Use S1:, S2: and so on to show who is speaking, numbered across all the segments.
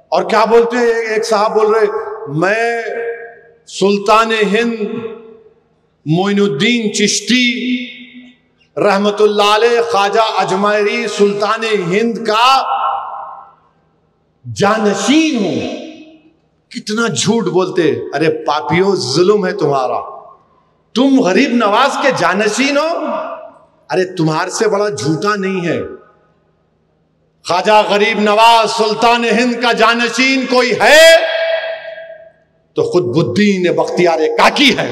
S1: और क्या बोलते हैं, एक साहब बोल रहे, मैं सुल्तान हिंद मोइनुद्दीन चिश्ती रहमतुल्लाह अलैह ख्वाजा अजमेरी सुल्तान हिंद का जानशीन हूं। कितना झूठ बोलते। अरे पापियों, जुल्म है तुम्हारा। तुम गरीब नवाज के जानशीन हो? अरे तुम्हारे से बड़ा झूठा नहीं है। ख्वाजा गरीब नवाज सुल्तान हिंद का जानशीन कोई है तो खुतबुद्दीन बख्तियार काकी है।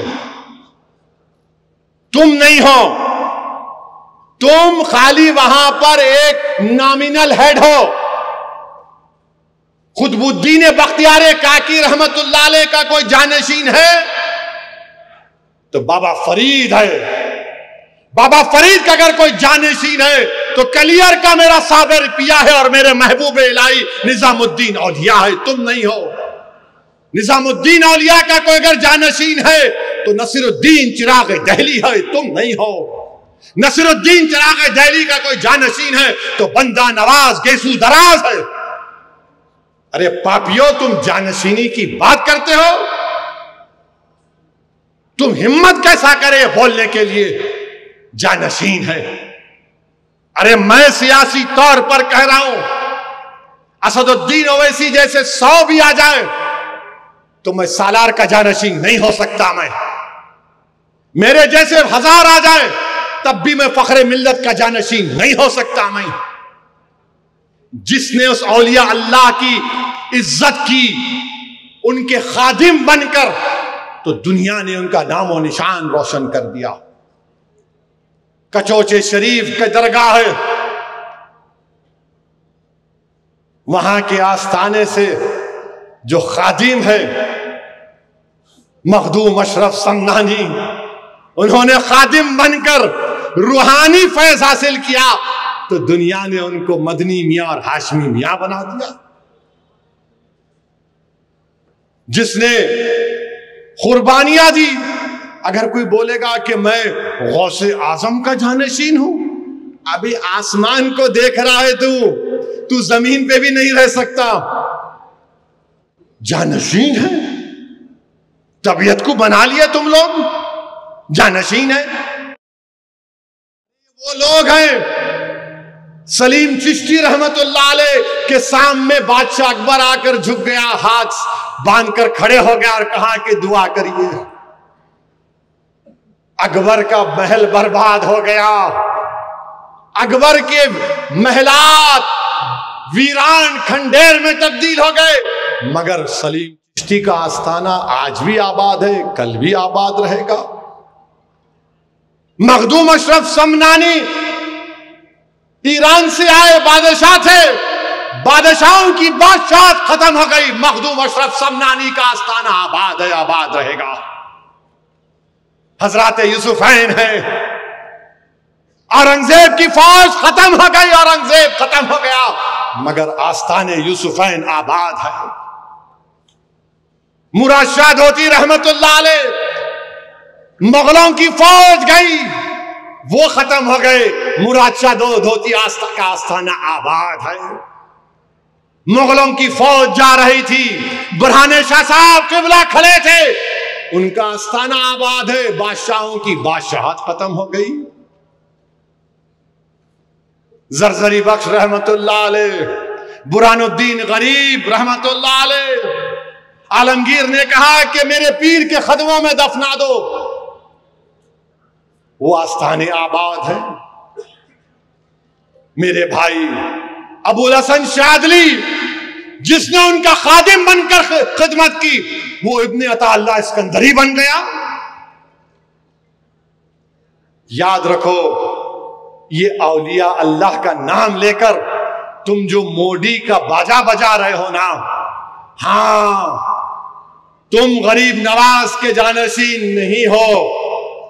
S1: तुम नहीं हो। तुम खाली वहां पर एक नॉमिनल हेड हो। खुतबुद्दीन बख्तियार काकी रहमतुल्लाह अलैह का कोई जानशीन है तो बाबा फरीद है। बाबा फरीद का अगर कोई जानशीन है तो कलियर का मेरा साबिर पिया है और मेरे महबूब इलाही निजामुद्दीन औलिया है। तुम नहीं हो। निजामुद्दीन औलिया का कोई अगर जानशीन है तो नसीरुद्दीन चिराग दहली है। तुम नहीं हो। नसीरुद्दीन चिराग दहली का कोई जानशीन है तो बंदा नवाज गेसू दराज है। अरे पापियों, तुम जानशीनी की बात करते हो? तुम हिम्मत कैसा करे बोलने के लिए जानशीन है? अरे मैं सियासी तौर पर कह रहा हूं, असदुद्दीन ओवैसी जैसे 100 भी आ जाए तो मैं सालार का जानशीन नहीं हो सकता। मैं मेरे जैसे 1000 आ जाए तब भी मैं फखरे मिल्लत का जानशीन नहीं हो सकता। मैं जिसने उस औलिया अल्लाह की इज्जत की, उनके खादिम बनकर, तो दुनिया ने उनका नाम और निशान रोशन कर दिया। कचौचे शरीफ के दरगाह है, वहां के आस्थाने से जो खादिम है मखदूम अशरफ समनानी, उन्होंने खादिम बनकर रूहानी फैज हासिल किया तो दुनिया ने उनको मदनी मियां और हाशमी मियां बना दिया। जिसने कुर्बानियां दी, अगर कोई बोलेगा कि मैं गौसे आजम का जानशीन हूं, अभी आसमान को देख रहा है तू जमीन पे भी नहीं रह सकता। जानशीन है, तबीयत को बना लिया तुम लोग, जानशीन है। वो लोग हैं सलीम चिश्ती रहमतुल्लाह अलैह के सामने बादशाह अकबर आकर झुक गया, हाथ बांधकर खड़े हो गया और कहा कि दुआ करिए। अकबर का महल बर्बाद हो गया, अकबर के महलात वीरान खंडेर में तब्दील हो गए, मगर सलीम चिश्ती का आस्थाना आज भी आबाद है, कल भी आबाद रहेगा। मखदूम अशरफ समनानी ईरान से आए बादशाह थे, बादशाहों की बादशाह खत्म हो गई, मखदूम अशरफ समनानी का आस्थाना आबाद है, आबाद रहेगा। हजरत यूसुफैन है, औरंगजेब की फौज खत्म हो गई, औरंगजेब खत्म हो गया, मगर आस्थाने यूसुफैन आबाद है। मुराद शाह धोती रहमतुल्लाह अलैह, मुगलों की फौज गई, वो खत्म हो गए, मुराद शाह धोती का आस्थाना आबाद है। मुगलों की फौज जा रही थी, बुरहाने शाह साहब किबला खड़े थे, उनका आस्थाना आबाद है, बादशाहों की बादशाहत खत्म हो गई। जरजरी बख्श रहमतुल्लाह अलैह, बुरहानुद्दीन गरीब रहमतुल्लाह अलैह, आलमगीर ने कहा कि मेरे पीर के खदमों में दफना दो, वो आस्थाने आबाद है। मेरे भाई अबुल हसन शादली, जिसने उनका खादिम बनकर खिदमत की, वो इब्ने अताअल्लाह इस्कंदरी बन गया। याद रखो, ये औलिया अल्लाह का नाम लेकर तुम जो मोदी का बाजा बजा रहे हो ना, हां, तुम गरीब नवाज के जानशीन नहीं हो,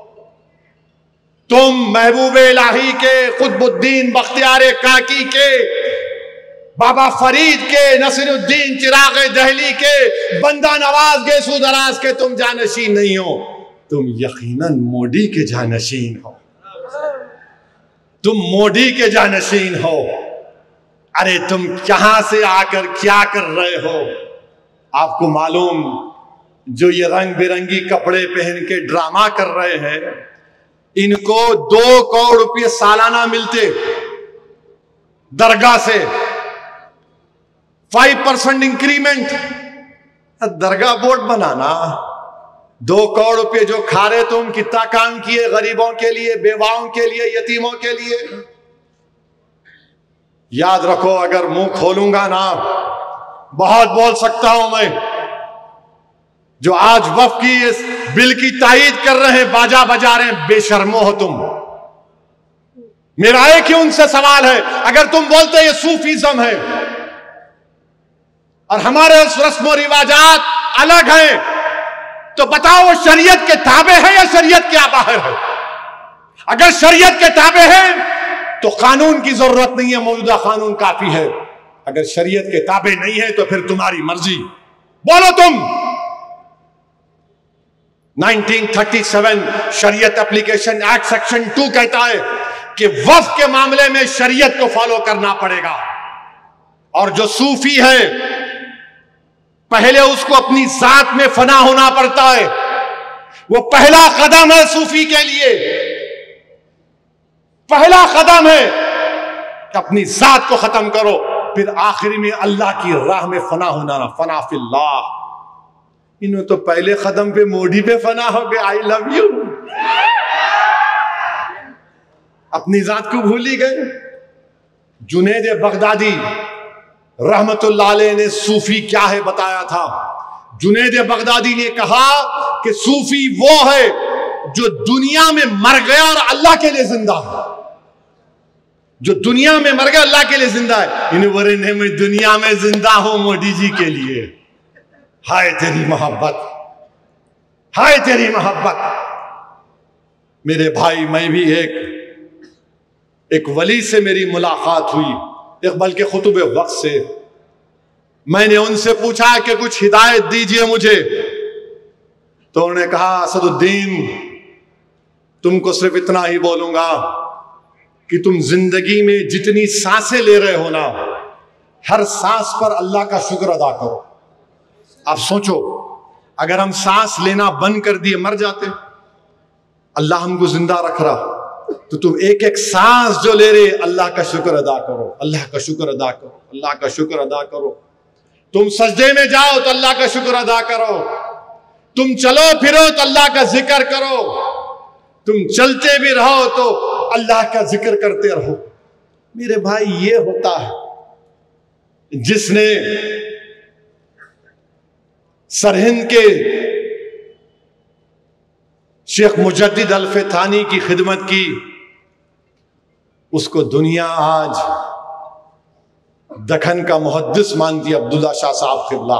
S1: तुम महबूब इलाही के, खुतबुद्दीन बख्तियार काकी के, बाबा फरीद के, नसीरुद्दीन चिराग दहली के, बंदा नवाज गेसू दराज के तुम जानशीन नहीं हो, तुम यकीनन मोदी के जानशीन हो, तुम मोदी के जानशीन हो। अरे तुम कहां से आकर क्या कर रहे हो? आपको मालूम, जो ये रंग बिरंगी कपड़े पहन के ड्रामा कर रहे हैं, इनको 2 करोड़ रुपये सालाना मिलते दरगाह से, 5% इंक्रीमेंट। दरगाह बोर्ड बनाना, 2 करोड़ रुपये जो खा रहे तुम, कितना काम किए गरीबों के लिए, बेवाओं के लिए, यतीमों के लिए। याद रखो, अगर मुंह खोलूंगा ना, बहुत बोल सकता हूं मैं। जो आज वक्फ की इस बिल की तायीद कर रहे हैं, बाजा बजा रहे हैं, बेशर्मो हो तुम। मेरा एक ही उनसे सवाल है, अगर तुम बोलते ये सूफीज्म है और हमारे रस्म और रिवाजात अलग हैं, तो बताओ वो शरीयत के ताबे है या शरीयत के बाहर है? अगर शरीयत के ताबे है तो कानून की जरूरत नहीं है, मौजूदा कानून काफी है। अगर शरीयत के ताबे नहीं है तो फिर तुम्हारी मर्जी, बोलो तुम। 1937 शरीयत एप्लीकेशन एक्ट सेक्शन 2 कहता है कि वक्फ के मामले में शरीयत को फॉलो करना पड़ेगा। और जो सूफी है, पहले उसको अपनी जात में फना होना पड़ता है। वो पहला कदम है सूफी के लिए, पहला कदम है कि अपनी जात को खत्म करो, फिर आखिरी में अल्लाह की राह में फना होना, फना फिल्लाह। इन्हों तो पहले कदम पे मोदी पे फना हो गए, आई लव यू, अपनी जात को भूल ही गए। जुनैद बगदादी रहमतुल्लाह अलैह ने सूफी क्या है बताया था। जुनैद बगदादी ने कहा कि सूफी वो है जो दुनिया में मर गया और अल्लाह के लिए जिंदा है। जो दुनिया में मर गया, अल्लाह के लिए जिंदा है। इन वरने में दुनिया में जिंदा हो मोदी जी के लिए। हाय तेरी मोहब्बत, हाय तेरी मोहब्बत। मेरे भाई, मैं भी एक वली से मेरी मुलाकात हुई, इकबाल के खुतुब वक्त से। मैंने उनसे पूछा कि कुछ हिदायत दीजिए मुझे, तो उन्होंने कहा, असदुद्दीन, तुमको सिर्फ इतना ही बोलूंगा कि तुम जिंदगी में जितनी सांसें ले रहे हो ना, हर सांस पर अल्लाह का शुक्र अदा करो। आप सोचो, अगर हम सांस लेना बंद कर दिए, मर जाते, अल्लाह हमको जिंदा रख रहा, तो तुम एक एक सांस जो ले रहे, अल्लाह का शुक्र अदा करो, अल्लाह का शुक्र अदा करो, अल्लाह का शुक्र अदा करो। तुम सजदे में जाओ तो अल्लाह का शुक्र अदा करो, तुम चलो फिरो तो अल्लाह का जिक्र करो, तुम चलते भी रहो तो अल्लाह का जिक्र करते रहो। मेरे भाई, ये होता है जिसने सरहिंद के शेख मुजद्दिद अल्फेथानी की खिदमत की, उसको दुनिया आज दखन का मुहद्दिस मानती है, अब्दुल्ला शाह साहब क़िबला।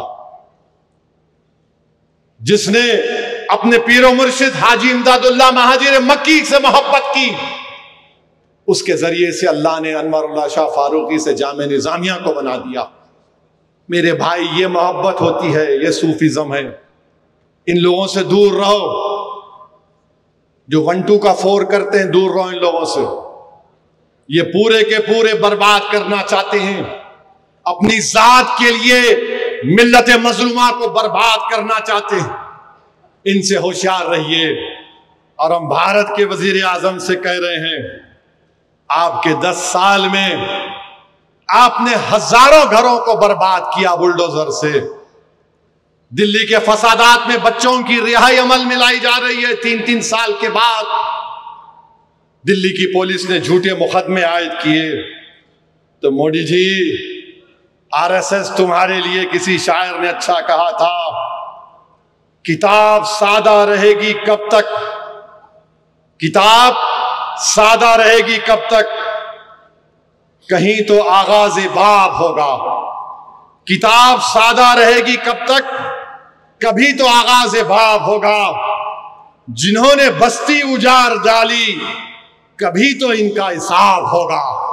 S1: जिसने अपने पीरो मुर्शिद हाजी इमदादुल्लाह महाजिर मक्की से मोहब्बत की, उसके जरिए से अल्लाह ने अनवरुल्लाह शाह फारूकी से जामे निजामिया को बना दिया। मेरे भाई, ये मोहब्बत होती है, ये सूफिज्म है। इन लोगों से दूर रहो, जो 1 2 का 4 करते हैं, दूर रहो इन लोगों से। ये पूरे के पूरे बर्बाद करना चाहते हैं, अपनी जात के लिए मिल्लत मजलूमा को बर्बाद करना चाहते हैं। इनसे होशियार रहिए। और हम भारत के वजीर आजम से कह रहे हैं, आपके 10 साल में आपने हजारों घरों को बर्बाद किया बुलडोजर से। दिल्ली के फसादात में बच्चों की रिहाई अमल में लाई जा रही है। 3-3 साल के बाद दिल्ली की पुलिस ने झूठे मुकदमे आयद किए। तो मोदी जी, आरएसएस तुम्हारे लिए, किसी शायर ने अच्छा कहा था, किताब सादा रहेगी कब तक, किताब सादा रहेगी कब तक, कहीं तो आगाज बाब होगा। किताब सादा रहेगी कब तक, कभी तो आगाज बाब होगा। जिन्होंने बस्ती उजाड़ डाली, कभी तो इनका हिसाब होगा।